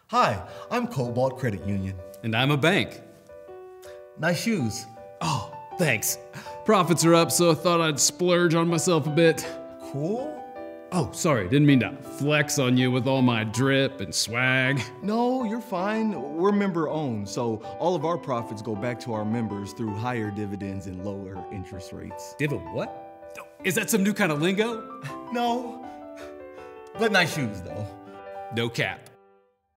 Hi, I'm Cobalt Credit Union. And I'm a bank. Nice shoes. Oh, thanks. Profits are up, so I thought I'd splurge on myself a bit. Cool? Oh, sorry, didn't mean to flex on you with all my drip and swag. No, you're fine. We're member owned, so all of our profits go back to our members through higher dividends and lower interest rates. What? Is that some new kind of lingo? No, but nice shoes though. No cap.